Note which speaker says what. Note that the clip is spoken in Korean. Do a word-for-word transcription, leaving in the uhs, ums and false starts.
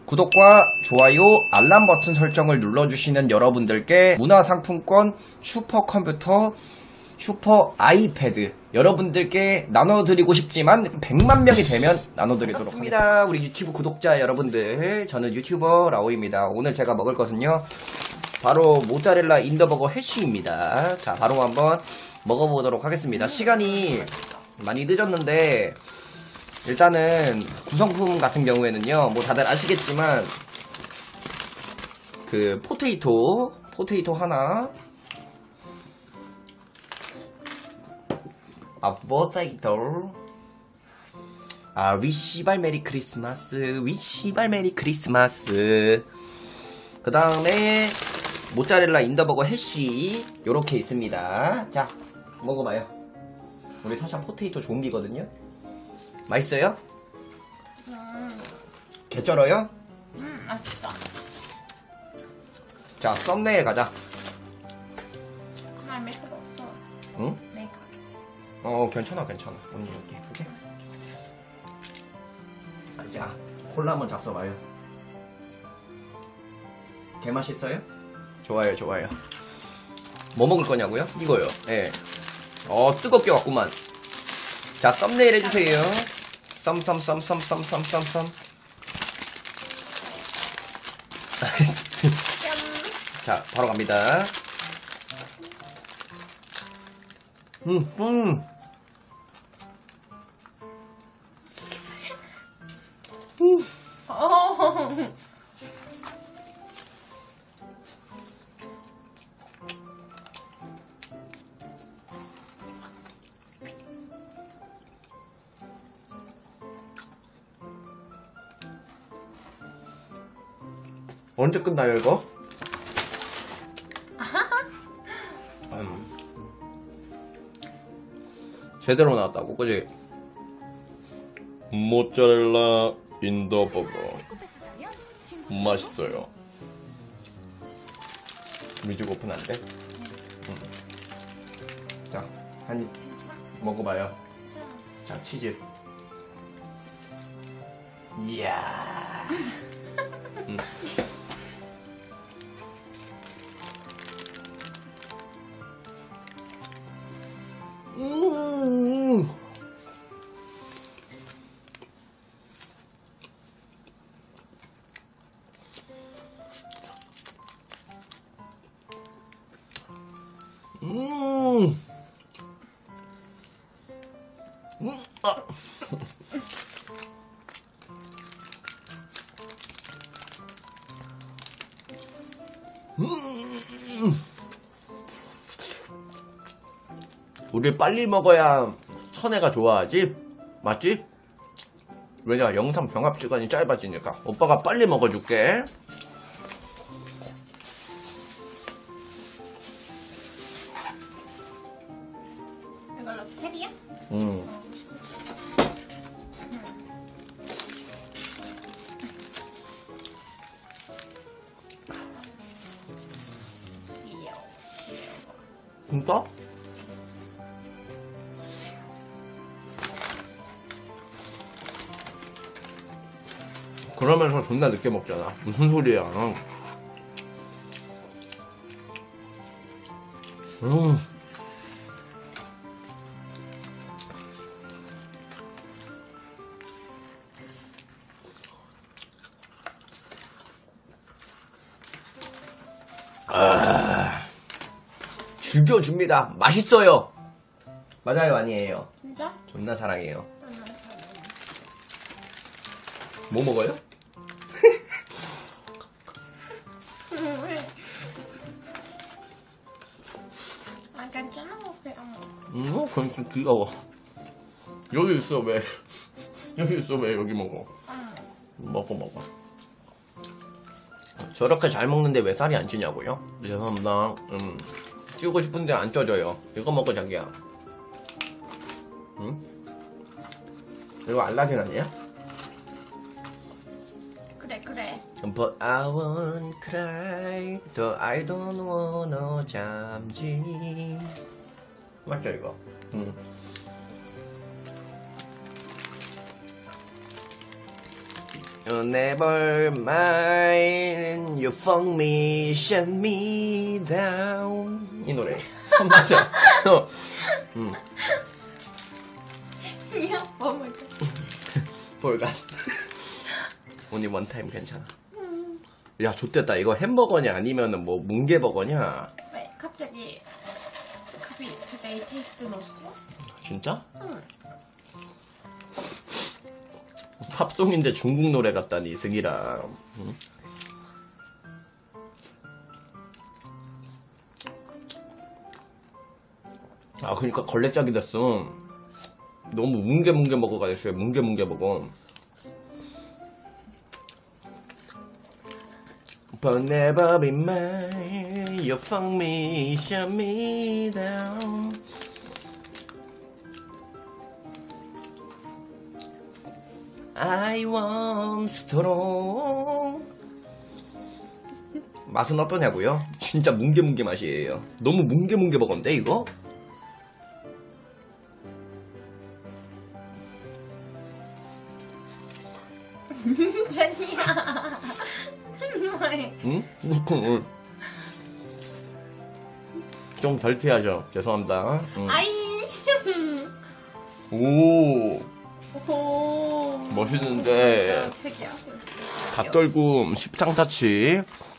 Speaker 1: 구독과 좋아요, 알람 버튼 설정을 눌러주시는 여러분들께 문화상품권, 슈퍼컴퓨터, 슈퍼 아이패드 여러분들께 나눠드리고 싶지만 백만 명이 되면 나눠드리도록 하겠습니다. 우리 유튜브 구독자 여러분들, 저는 유튜버 라오입니다. 오늘 제가 먹을 것은요, 바로 모짜렐라 인더버거 해쉬입니다. 자, 바로 한번 먹어보도록 하겠습니다. 시간이 많이 늦었는데 일단은 구성품 같은 경우에는요, 뭐 다들 아시겠지만 그 포테이토 포테이토 하나, 아 포테이토, 아 위시발 메리 크리스마스, 위시발 메리 크리스마스. 그 다음에 모짜렐라 인더버거 해쉬 요렇게 있습니다. 자, 먹어봐요. 우리 사실 포테이토 좀비거든요. 맛있어요?
Speaker 2: 음.
Speaker 1: 개쩔어요?
Speaker 2: 음, 맛있어.
Speaker 1: 자, 썸네일 가자.
Speaker 2: 나 메이크업 없어.
Speaker 1: 응?
Speaker 2: 메이크업.
Speaker 1: 어, 괜찮아, 괜찮아. 언니 여기 예쁘게. 자, 콜라 한번 잡숴봐요. 개 맛있어요? 좋아요, 좋아요. 뭐 먹을 거냐고요? 이거요. 예. 네. 어, 뜨겁게 왔구만. 자, 썸네일 해주세요. 썸, 썸, 썸, 썸, 썸, 썸, 썸, 썸. 자, 바로 갑니다. 음, 음. 음.
Speaker 2: 어.
Speaker 1: 언제 끝나요, 이거? 음. 제대로 나왔다고, 그지? 모짜렐라 인더버거 맛있어요. 미주 오픈 안 돼? 음. 자, 한 입 먹어봐요. 자, 치즈. 이야. 음. 음. 음. 음. 아. 음. 우리 빨리 먹어야 천혜가 좋아하지? 맞지? 왜냐, 영상 병합 시간이 짧아지니까. 오빠가 빨리 먹어줄게.
Speaker 2: 이걸로 테리야?
Speaker 1: 음.
Speaker 2: 귀여워.
Speaker 1: 진짜? 그러면서 존나 늦게 먹잖아. 무슨 소리야. 음. 아. 죽여줍니다. 맛있어요. 맞아요, 아니에요?
Speaker 2: 진짜?
Speaker 1: 존나 사랑해요. 뭐 먹어요?
Speaker 2: 왜? 아, 괜찮아. 그냥 먹어.
Speaker 1: 음, 그럼 좀 귀여워. 여기 있어, 왜? 여기 있어, 왜 여기 먹어?
Speaker 2: 응.
Speaker 1: 먹어, 먹어. 저렇게 잘 먹는데 왜 살이 안 찌냐고요? 죄송합니다. 음, 찌우고 싶은데 안 쪄져요. 이거 먹어, 자기야. 응? 이거 알라딘 아니야?
Speaker 2: 그래, 그래.
Speaker 1: But I won't cry, though I don't wanna 잠지. 맞죠, 이거? 응. You never mind. You fuck me, shut me down. 이 노래. 어, 맞아. 어. 음.
Speaker 2: 미안, 먹을게.
Speaker 1: 볼간. 오늘 원타임 괜찮아. 야, 좋댔다. 이거 햄버거냐 아니면은 뭐 뭉게버거냐?
Speaker 2: 왜 갑자기 급이 today taste 넣었어?
Speaker 1: 진짜?
Speaker 2: 응.
Speaker 1: 팝송인데 중국 노래 같다니 승이랑. 응? 아, 그러니까 걸레짝이 됐어. 너무 뭉게뭉게 먹어가 됐어요. 뭉게뭉게 먹어. But never be mine. You fuck me, shut me down. I want strong. 맛은 어떠냐고요? 진짜 뭉게뭉게 맛이에요. 너무 뭉게뭉게 먹었는데 이거?
Speaker 2: 제니야. 왜?
Speaker 1: 응? 좀 덜 피하죠. 죄송합니다. 응.
Speaker 2: 아이.
Speaker 1: 오,
Speaker 2: 오.
Speaker 1: 멋있는데.
Speaker 2: 책이야.
Speaker 1: 닭떨굼 십창타치.